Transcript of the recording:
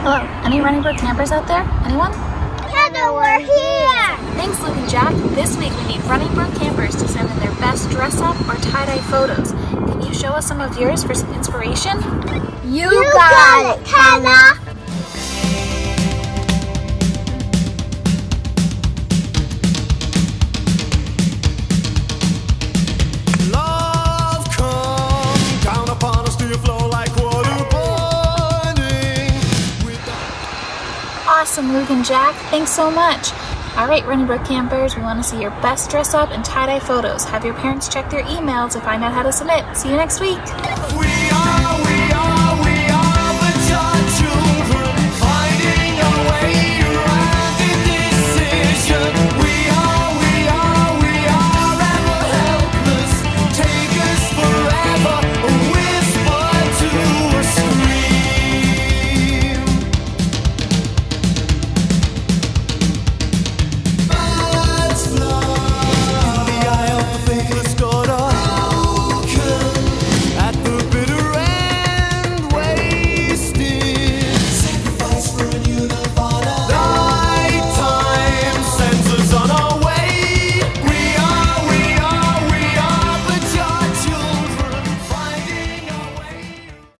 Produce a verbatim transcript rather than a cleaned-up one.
Hello, any Running Brook campers out there? Anyone? Heather, we're here! Thanks, Luke and Jack. This week we need Running Brook campers to send in their best dress-up or tie-dye photos. Can you show us some of yours for some inspiration? You, you got it, Hannah! Awesome, Luke and Jack. Thanks so much. All right, Running Brook campers, we want to see your best dress-up and tie-dye photos. Have your parents check their email to find out how to submit. See you next week.